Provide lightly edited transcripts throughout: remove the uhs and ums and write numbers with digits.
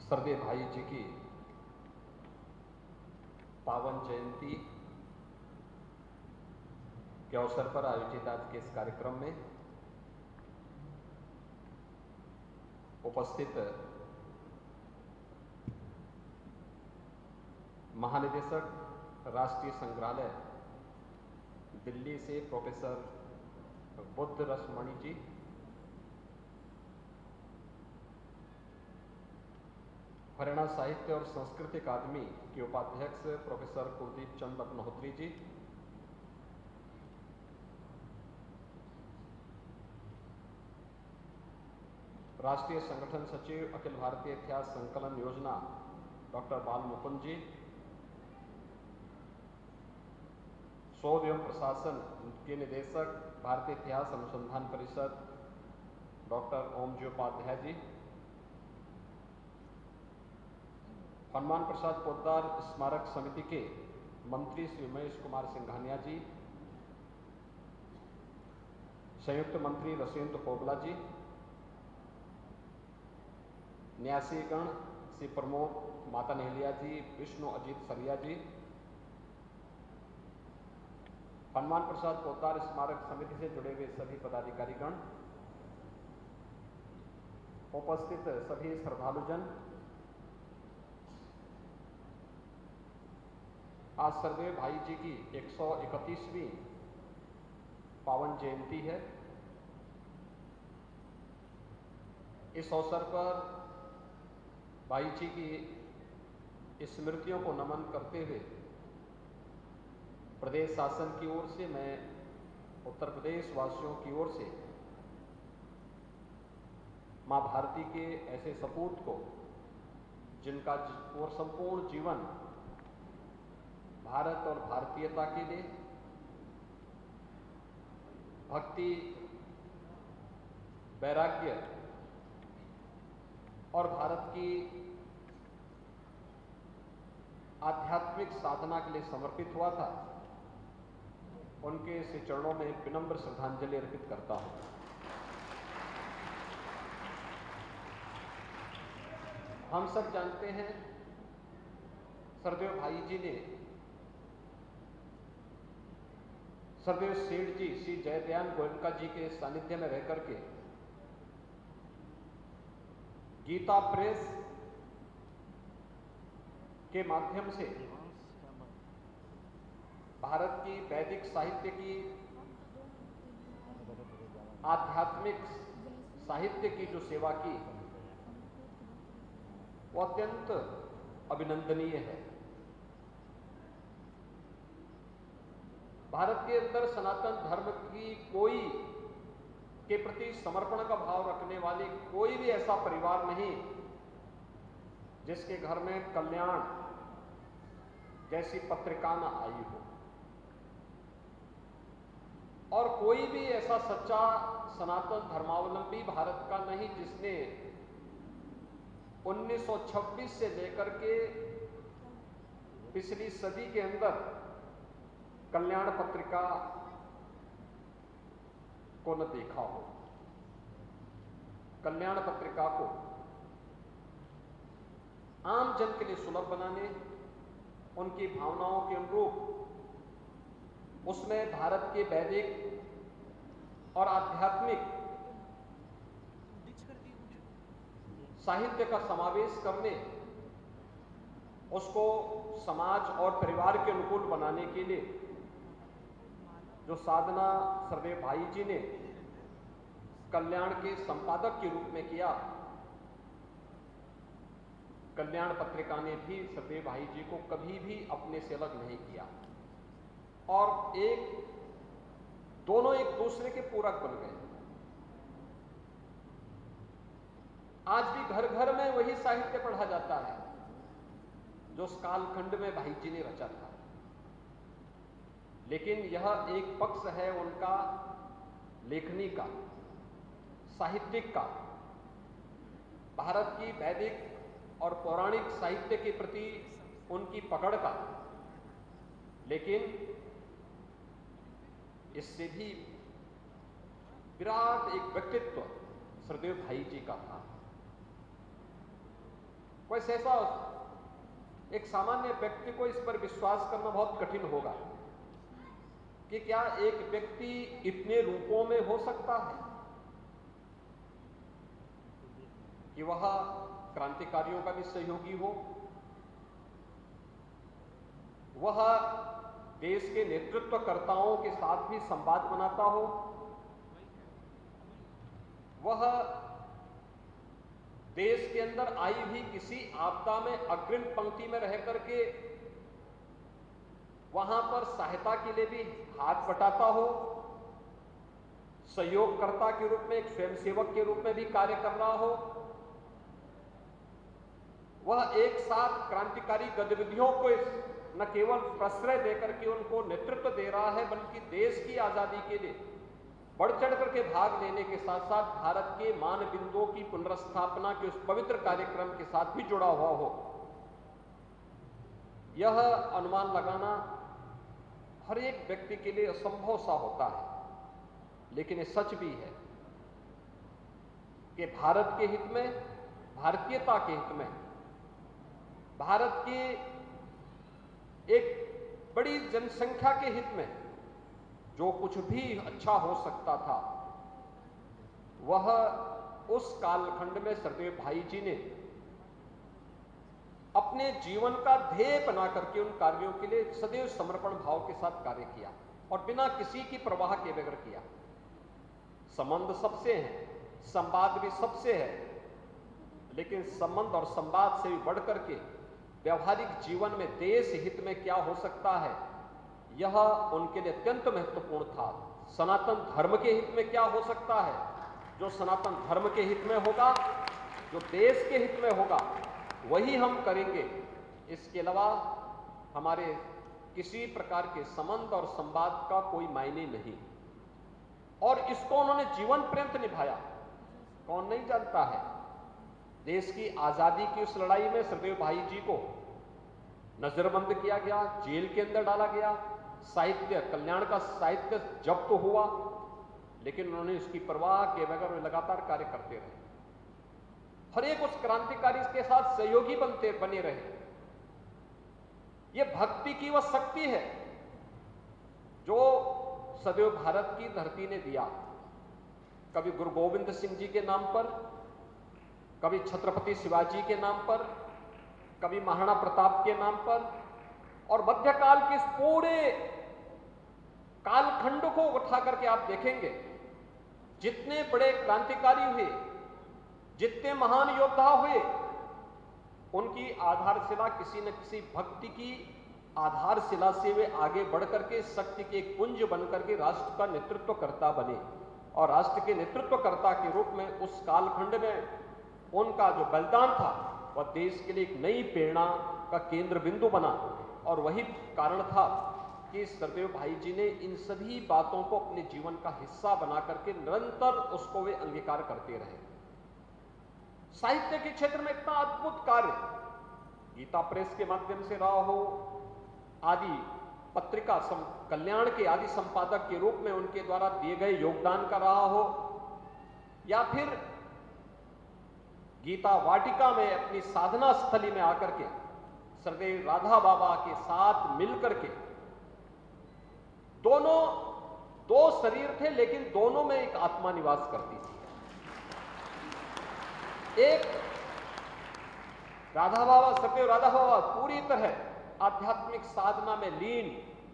सरदेव भाई जी की पावन जयंती के अवसर पर आयोजित आज के इस कार्यक्रम में उपस्थित महानिदेशक राष्ट्रीय संग्रहालय दिल्ली से प्रोफेसर बुद्ध रसमणि जी, हरियाणा साहित्य और संस्कृति अकादमी के उपाध्यक्ष प्रोफेसर कुलदीप चंद अग्निहोत्री जी, राष्ट्रीय संगठन सचिव अखिल भारतीय इतिहास संकलन योजना डॉक्टर बाल मुकुंद जी, शोध एवं प्रशासन के निदेशक भारतीय इतिहास अनुसंधान परिषद डॉक्टर ओम जी उपाध्याय जी, हनुमान प्रसाद पोद्दार स्मारक समिति के मंत्री श्री उमेश कुमार सिंघानिया जी, संयुक्त मंत्री रसेंद्र कोबला जी, न्यासीगण श्री प्रमोद माता नेहलिया जी, विष्णु अजीत सरिया जी, हनुमान प्रसाद पोद्दार स्मारक समिति से जुड़े हुए सभी पदाधिकारीगण, उपस्थित सभी श्रद्धालुजन, आज सरदेव भाई जी की 131वीं पावन जयंती है। इस अवसर पर भाई जी की स्मृतियों को नमन करते हुए प्रदेश शासन की ओर से मैं उत्तर प्रदेश वासियों की ओर से मां भारती के ऐसे सपूत को जिनका और संपूर्ण जीवन भारत और भारतीयता के लिए भक्ति, वैराग्य और भारत की आध्यात्मिक साधना के लिए समर्पित हुआ था, उनके श्री चरणों में विनम्र श्रद्धांजलि अर्पित करता हूं। हम सब जानते हैं सरदेव भाई जी ने सरदेव सेठ जी श्री जयदयान गोयनका जी के सानिध्य में रह करके गीता प्रेस के माध्यम से भारत की वैदिक साहित्य की, आध्यात्मिक साहित्य की जो सेवा की वो अत्यंत अभिनंदनीय है। भारत के अंदर सनातन धर्म की कोई के प्रति समर्पण का भाव रखने वाले कोई भी ऐसा परिवार नहीं जिसके घर में कल्याण जैसी पत्रिका न आई हो, और कोई भी ऐसा सच्चा सनातन धर्मावलंबी भारत का नहीं जिसने 1926 से लेकर के पिछली सदी के अंदर कल्याण पत्रिका को न देखा हो। कल्याण पत्रिका को आम जन के लिए सुलभ बनाने, उनकी भावनाओं के अनुरूप उसमें भारत के वैदिक और आध्यात्मिक साहित्य का समावेश करने, उसको समाज और परिवार के अनुकूल बनाने के लिए जो साधना सरदेव भाई जी ने कल्याण के संपादक के रूप में किया, कल्याण पत्रिका ने भी सरदेव भाई जी को कभी भी अपने से अलग नहीं किया और दोनों एक दूसरे के पूरक बन गए। आज भी घर घर में वही साहित्य पढ़ा जाता है जो उस कालखंड में भाई जी ने रचा था, लेकिन यह एक पक्ष है उनका लेखनी का, साहित्यिक का, भारत की वैदिक और पौराणिक साहित्य के प्रति उनकी पकड़ का, लेकिन इससे भी विराट एक व्यक्तित्व सरदेव भाई जी का था। वैसे ऐसा एक सामान्य व्यक्ति को इस पर विश्वास करना बहुत कठिन होगा कि क्या एक व्यक्ति इतने रूपों में हो सकता है कि वह क्रांतिकारियों का भी सहयोगी हो, वह देश के नेतृत्वकर्ताओं के साथ भी संवाद बनाता हो, वह देश के अंदर आई हुई किसी आपदा में अग्रिम पंक्ति में रह करके वहां पर सहायता के लिए भी हाथ बटाता हो, सहयोगकर्ता के रूप में, एक स्वयंसेवक के रूप में भी कार्य कर रहा हो, वह एक साथ क्रांतिकारी गतिविधियों को न केवल प्रश्रय देकर के उनको नेतृत्व दे रहा है, बल्कि देश की आजादी के लिए बढ़ चढ़ करके भाग लेने के साथ साथ भारत के मान बिंदुओं की पुनर्स्थापना के उस पवित्र कार्यक्रम के साथ भी जुड़ा हुआ हो। यह अनुमान लगाना हर एक व्यक्ति के लिए असंभव सा होता है, लेकिन ये सच भी है कि भारत के हित में, भारतीयता के हित में, भारत की एक बड़ी जनसंख्या के हित में जो कुछ भी अच्छा हो सकता था, वह उस कालखंड में सरदेव भाई जी ने अपने जीवन का ध्येय बना करके उन कार्यों के लिए सदैव समर्पण भाव के साथ कार्य किया और बिना किसी की परवाह के बगैर किया। संबंध सबसे हैं, संवाद भी सबसे है, लेकिन संबंध और संवाद से भी बढ़ करके व्यवहारिक जीवन में देश हित में क्या हो सकता है, यह उनके लिए अत्यंत महत्वपूर्ण था। सनातन धर्म के हित में क्या हो सकता है, जो सनातन धर्म के हित में होगा, जो देश के हित में होगा, वही हम करेंगे। इसके अलावा हमारे किसी प्रकार के संबंध और संवाद का कोई मायने नहीं। और इसको उन्होंने जीवन पर्यंत निभाया। कौन नहीं जानता है, देश की आजादी की उस लड़ाई में सरदेव भाई जी को नजरबंद किया गया, जेल के अंदर डाला गया, साहित्य, कल्याण का साहित्य जब्त हुआ, लेकिन उन्होंने इसकी परवाह के बगैर लगातार कार्य करते रहे। हर एक उस क्रांतिकारी के साथ सहयोगी बने रहे। यह भक्ति की वह शक्ति है जो सदैव भारत की धरती ने दिया। कभी गुरु गोविंद सिंह जी के नाम पर, कभी छत्रपति शिवाजी के नाम पर, कभी महाराणा प्रताप के नाम पर, और मध्यकाल के इस पूरे कालखंड को उठा करके आप देखेंगे, जितने बड़े क्रांतिकारी हुए, जितने महान योद्धा हुए, उनकी आधारशिला किसी न किसी भक्ति की आधारशिला से वे आगे बढ़ करके शक्ति के एक पुंज बनकर के राष्ट्र का नेतृत्व करता बने। और राष्ट्र के नेतृत्वकर्ता के रूप में उस कालखंड में उनका जो बलिदान था, वह देश के लिए एक नई प्रेरणा का केंद्र बिंदु बना। और वही कारण था कि सरदेव भाई जी ने इन सभी बातों को अपने जीवन का हिस्सा बना करके निरंतर उसको वे अंगीकार करते रहे। साहित्य के क्षेत्र में इतना अद्भुत कार्य गीता प्रेस के माध्यम से रहा हो, आदि पत्रिका कल्याण के आदि संपादक के रूप में उनके द्वारा दिए गए योगदान का रहा हो, या फिर गीता वाटिका में अपनी साधना स्थली में आकर के सरदेव राधा बाबा के साथ मिलकर के, दोनों दो शरीर थे लेकिन दोनों में एक आत्मा निवास करती थी। एक राधा बाबा, सरदेव राधा बाबा पूरी तरह आध्यात्मिक साधना में लीन,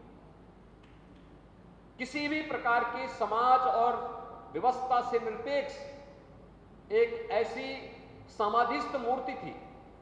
किसी भी प्रकार की समाज और व्यवस्था से निरपेक्ष एक ऐसी समाधिस्थ मूर्ति थी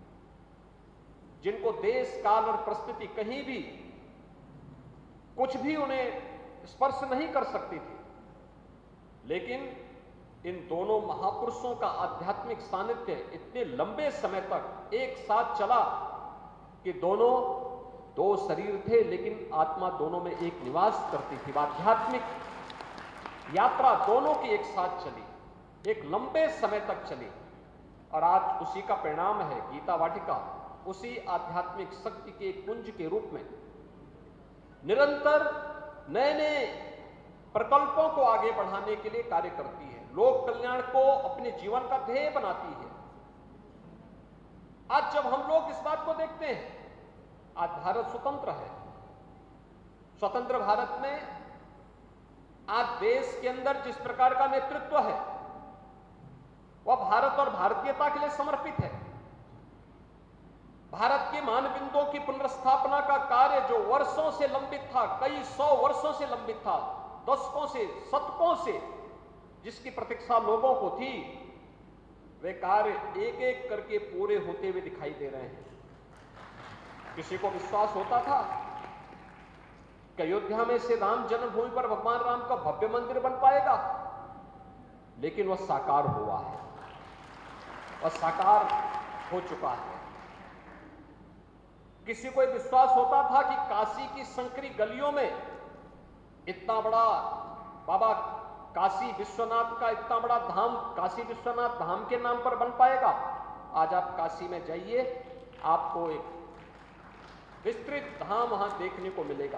जिनको देश काल और परिस्थिति कहीं भी कुछ भी उन्हें स्पर्श नहीं कर सकती थी। लेकिन इन दोनों महापुरुषों का आध्यात्मिक सानिध्य इतने लंबे समय तक एक साथ चला कि दोनों दो शरीर थे लेकिन आत्मा दोनों में एक निवास करती थी। आध्यात्मिक यात्रा दोनों की एक साथ चली, एक लंबे समय तक चली, और आज उसी का परिणाम है गीता वाटिका। उसी आध्यात्मिक शक्ति के एक पुंज के रूप में निरंतर नए नए प्रकल्पों को आगे बढ़ाने के लिए कार्य करती है, लोक कल्याण को अपने जीवन का ध्येय बनाती है। आज जब हम लोग इस बात को देखते हैं, आज भारत स्वतंत्र है। स्वतंत्र भारत में आज देश के अंदर जिस प्रकार का नेतृत्व है वह भारत और भारतीयता के लिए समर्पित है। भारत के मानबिंदुओं की पुनर्स्थापना का कार्य जो वर्षों से लंबित था, कई 100 वर्षों से लंबित था, दशकों से, शतकों से जिसकी प्रतीक्षा लोगों को थी, वे कार्य एक एक करके पूरे होते हुए दिखाई दे रहे हैं। किसी को विश्वास होता था कि अयोध्या में से राम जन्मभूमि पर भगवान राम का भव्य मंदिर बन पाएगा, लेकिन वह साकार हुआ है, वह साकार हो चुका है। किसी को विश्वास होता था कि काशी की संकरी गलियों में इतना बड़ा बाबा काशी विश्वनाथ का इतना बड़ा धाम, काशी विश्वनाथ धाम के नाम पर बन पाएगा। आज आप काशी में जाइए, आपको एक विस्तृत धाम वहां देखने को मिलेगा।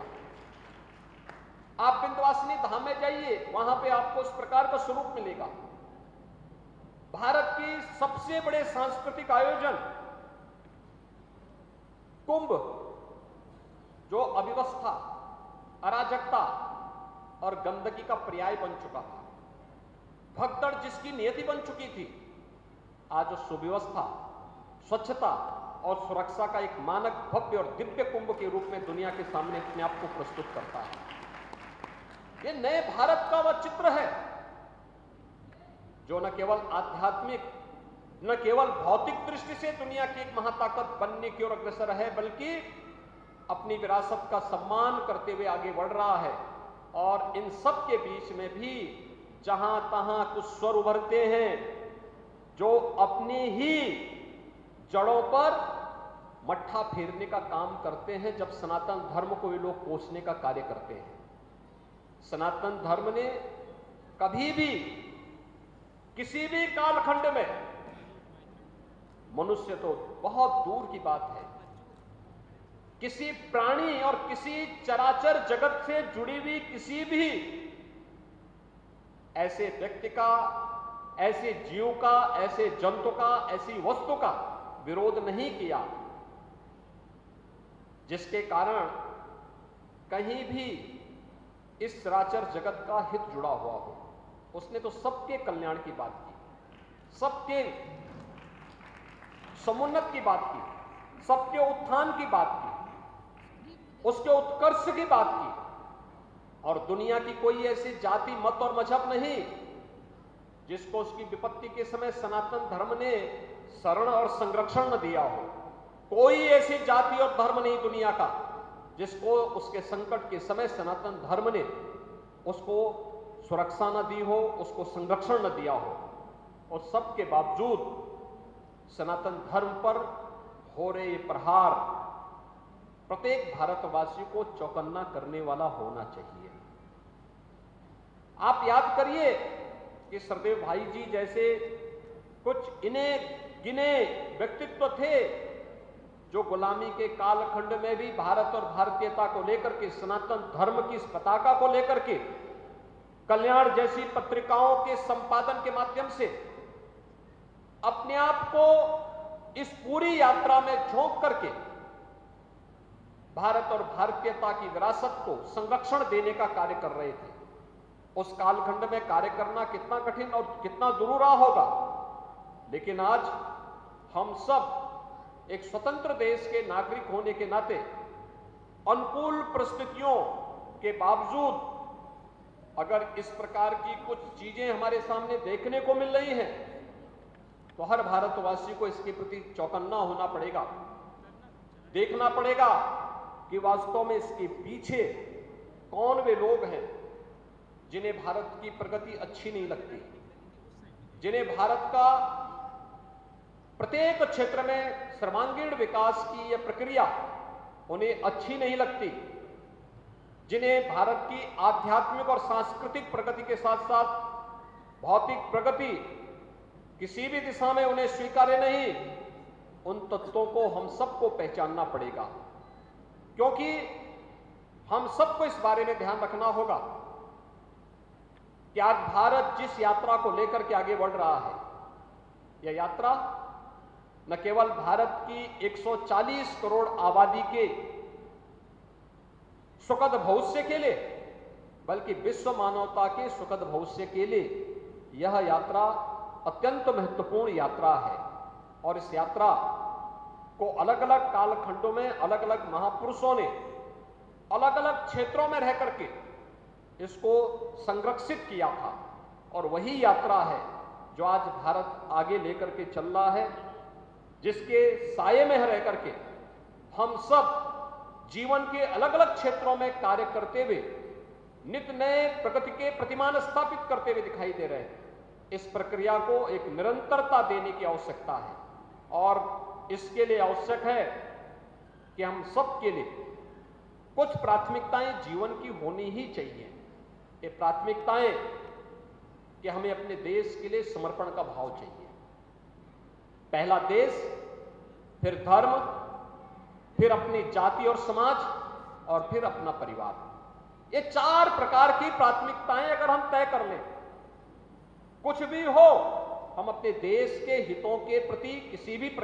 आप विंध्यवासिनी धाम में जाइए, वहां पे आपको इस प्रकार का स्वरूप मिलेगा। भारत की सबसे बड़े सांस्कृतिक आयोजन कुंभ, जो अव्यवस्था, अराजकता और गंदगी का पर्याय बन चुका था, भगदड़ जिसकी नियति बन चुकी थी, आज सुव्यवस्था, स्वच्छता और सुरक्षा का एक मानक भव्य और दिव्य कुंभ के रूप में दुनिया के सामने अपने आप को प्रस्तुत करता है। ये नए भारत का वह चित्र है जो न केवल आध्यात्मिक, न केवल भौतिक दृष्टि से दुनिया की एक महाताकत बनने की ओर अग्रसर है, बल्कि अपनी विरासत का सम्मान करते हुए आगे बढ़ रहा है। और इन सब के बीच में भी जहां तहां कुछ स्वर उभरते हैं जो अपनी ही जड़ों पर मट्ठा फेरने का काम करते हैं, जब सनातन धर्म को ये लोग कोसने का कार्य करते हैं। सनातन धर्म ने कभी भी किसी भी कालखंड में, मनुष्य तो बहुत दूर की बात है, किसी प्राणी और किसी चराचर जगत से जुड़ी हुई किसी भी ऐसे व्यक्ति का, ऐसे जीव का, ऐसे जंतु का, ऐसी वस्तु का विरोध नहीं किया जिसके कारण कहीं भी इस चराचर जगत का हित जुड़ा हुआ हो। उसने तो सबके कल्याण की बात की, सबके समुन्नत की बात की, सबके उत्थान की बात की, उसके उत्कर्ष की बात की। और दुनिया की कोई ऐसी जाति, मत और मजहब नहीं जिसको उसकी विपत्ति के समय सनातन धर्म ने शरण और संरक्षण न दिया हो। कोई ऐसी जाति और धर्म नहीं दुनिया का जिसको उसके संकट के समय सनातन धर्म ने उसको सुरक्षा न दी हो, उसको संरक्षण न दिया हो। और सबके बावजूद सनातन धर्म पर हो रहे प्रहार प्रत्येक भारतवासी को चौकन्ना करने वाला होना चाहिए। आप याद करिए कि सरदेव भाई जी जैसे कुछ इन्हें गिने व्यक्तित्व थे जो गुलामी के कालखंड में भी भारत और भारतीयता को लेकर के, सनातन धर्म की इस पताका को लेकर के, कल्याण जैसी पत्रिकाओं के संपादन के माध्यम से अपने आप को इस पूरी यात्रा में झोंक करके भारत और भारतीयता की विरासत को संरक्षण देने का कार्य कर रहे थे। उस कालखंड में कार्य करना कितना कठिन और कितना दुरूरा होगा, लेकिन आज हम सब एक स्वतंत्र देश के नागरिक होने के नाते अनुकूल परिस्थितियों के बावजूद अगर इस प्रकार की कुछ चीजें हमारे सामने देखने को मिल रही हैं, तो हर भारतवासी को इसके प्रति चौकन्ना होना पड़ेगा, देखना पड़ेगा कि वास्तव में इसके पीछे कौन वे लोग हैं जिन्हें भारत की प्रगति अच्छी नहीं लगती, जिन्हें भारत का प्रत्येक क्षेत्र में सर्वांगीण विकास की यह प्रक्रिया उन्हें अच्छी नहीं लगती, जिन्हें भारत की आध्यात्मिक और सांस्कृतिक प्रगति के साथ साथ भौतिक प्रगति किसी भी दिशा में उन्हें स्वीकार्य नहीं। उन तत्वों को हम सबको पहचानना पड़ेगा, क्योंकि हम सबको इस बारे में ध्यान रखना होगा कि आज भारत जिस यात्रा को लेकर के आगे बढ़ रहा है, यह यात्रा न केवल भारत की 140 करोड़ आबादी के सुखद भविष्य के लिए, बल्कि विश्व मानवता के सुखद भविष्य के लिए यह यात्रा अत्यंत महत्वपूर्ण यात्रा है। और इस यात्रा को अलग अलग कालखंडों में अलग अलग महापुरुषों ने अलग अलग क्षेत्रों में रह करके इसको संरक्षित किया था, और वही यात्रा है जो आज भारत आगे लेकर के चल रहा है, जिसके साये में रह करके हम सब जीवन के अलग अलग क्षेत्रों में कार्य करते हुए नित्य नए प्रगति के प्रतिमान स्थापित करते हुए दिखाई दे रहे हैं। इस प्रक्रिया को एक निरंतरता देने की आवश्यकता है, और इसके लिए आवश्यक है कि हम सब के लिए कुछ प्राथमिकताएं जीवन की होनी ही चाहिए। ये प्राथमिकताएं कि हमें अपने देश के लिए समर्पण का भाव चाहिए। पहला देश, फिर धर्म, फिर अपनी जाति और समाज, और फिर अपना परिवार। ये 4 प्रकार की प्राथमिकताएं अगर हम तय कर लें, कुछ भी हो, हम अपने देश के हितों के प्रति किसी भी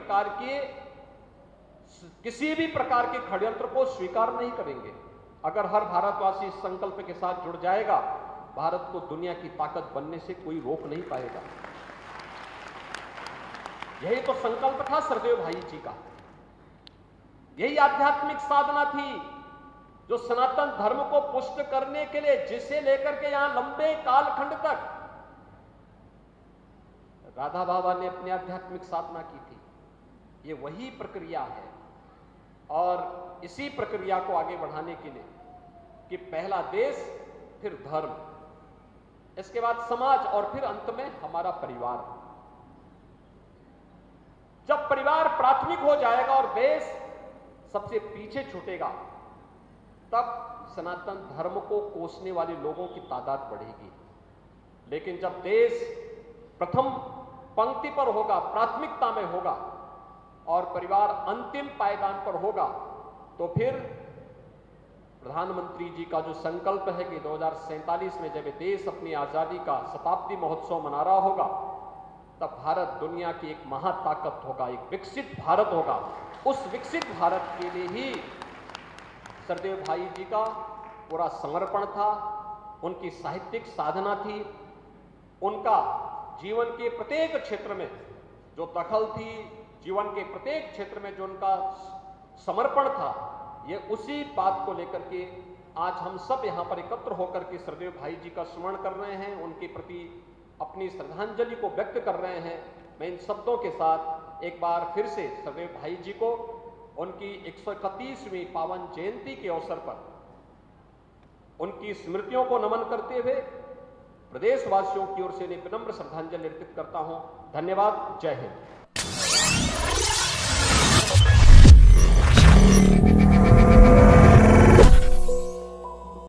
प्रकार के षड्यंत्र को स्वीकार नहीं करेंगे। अगर हर भारतवासी इस संकल्प के साथ जुड़ जाएगा, भारत को दुनिया की ताकत बनने से कोई रोक नहीं पाएगा। यही तो संकल्प था सरदेव भाई जी का, यही आध्यात्मिक साधना थी जो सनातन धर्म को पुष्ट करने के लिए, जिसे लेकर के यहां लंबे कालखंड तक राधा बाबा ने अपनी आध्यात्मिक साधना की थी। ये वही प्रक्रिया है, और इसी प्रक्रिया को आगे बढ़ाने के लिए कि पहला देश, फिर धर्म, इसके बाद समाज, और फिर अंत में हमारा परिवार। जब परिवार प्राथमिक हो जाएगा और देश सबसे पीछे छूटेगा, तब सनातन धर्म को कोसने वाले लोगों की तादाद बढ़ेगी। लेकिन जब देश प्रथम पंक्ति पर होगा, प्राथमिकता में होगा, और परिवार अंतिम पायदान पर होगा, तो फिर प्रधानमंत्री जी का जो संकल्प है कि 2047 में जब देश अपनी आजादी का शताब्दी महोत्सव मना रहा होगा, तब भारत दुनिया की एक महाताकत होगा, एक विकसित भारत होगा। उस विकसित भारत के लिए ही सरदेव भाई जी का पूरा समर्पण था, उनकी साहित्यिक साधना थी, उनका जीवन के प्रत्येक क्षेत्र में जो दखल थी, जीवन के प्रत्येक क्षेत्र में जो उनका समर्पण था, ये उसी बात को लेकर के आज हम सब यहाँ पर एकत्र होकर के सरदेव भाई जी का स्मरण कर रहे हैं, उनके प्रति अपनी श्रद्धांजलि को व्यक्त कर रहे हैं। मैं इन शब्दों के साथ एक बार फिर से सरदेव भाई जी को उनकी 131वीं पावन जयंती के अवसर पर उनकी स्मृतियों को नमन करते हुए प्रदेशवासियों की ओर से विनम्र श्रद्धांजलि अर्पित करता हूं। धन्यवाद। जय हिंद।